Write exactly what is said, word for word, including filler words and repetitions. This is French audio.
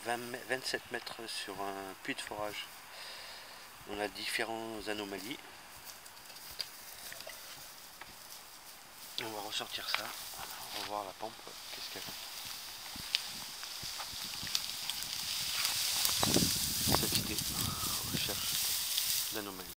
vingt-sept mètres sur un puits de forage. On a différentes anomalies. On va ressortir ça. On va voir la pompe, qu'est-ce qu'elle a. Cette idée, recherche d'anomalie.